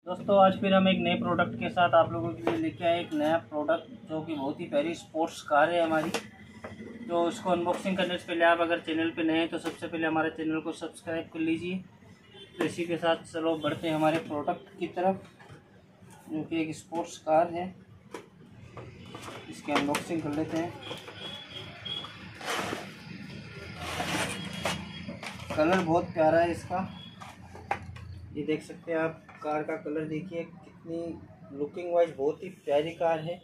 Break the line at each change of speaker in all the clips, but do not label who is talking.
दोस्तों आज फिर हम एक नए प्रोडक्ट के साथ आप लोगों के लिए लेके आए एक नया प्रोडक्ट जो कि बहुत ही प्यारी स्पोर्ट्स कार है हमारी। तो इसको अनबॉक्सिंग करने से पहले आप अगर चैनल पे नए हैं तो सबसे पहले हमारे चैनल को सब्सक्राइब कर लीजिए। तो इसी के साथ चलो बढ़ते हैं हमारे प्रोडक्ट की तरफ, जो कि एक स्पोर्ट्स कार है। इसकी अनबॉक्सिंग कर लेते हैं। कलर बहुत प्यारा है इसका, ये देख सकते हैं आप। कार का कलर देखिए, कितनी लुकिंग वाइज बहुत ही प्यारी कार है।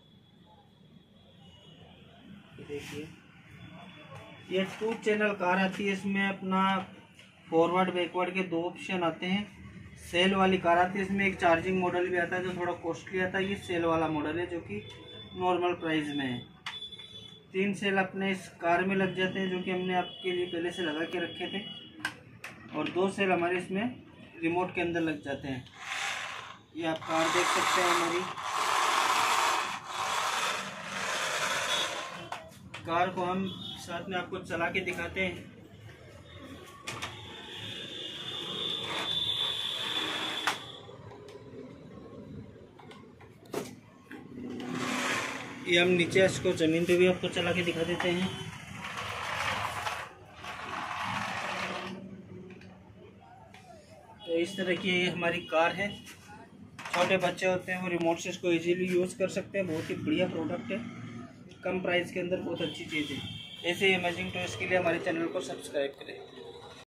ये देखिए, ये 2 चैनल कार आती है। इसमें अपना फॉरवर्ड बैकवर्ड के 2 ऑप्शन आते हैं। सेल वाली कार आती है, इसमें एक चार्जिंग मॉडल भी आता है जो थोड़ा कॉस्टली आता है। ये सेल वाला मॉडल है जो कि नॉर्मल प्राइस में है। 3 सेल अपने इस कार में लग जाते हैं, जो कि हमने आपके लिए पहले से लगा के रखे थे, और 2 सेल हमारे इसमें रिमोट के अंदर लग जाते हैं। ये आप कार देख सकते हैं। हमारी कार को हम साथ में आपको चला के दिखाते हैं। ये हम नीचे इसको ज़मीन पे भी आपको चला के दिखा देते हैं। तो इस तरह की ये हमारी कार है। छोटे बच्चे होते हैं वो रिमोट से इसको इजीली यूज़ कर सकते हैं। बहुत ही बढ़िया प्रोडक्ट है, कम प्राइस के अंदर बहुत अच्छी चीज़ है। ऐसे ही अमेजिंग टॉयज़ के लिए हमारे चैनल को सब्सक्राइब करें।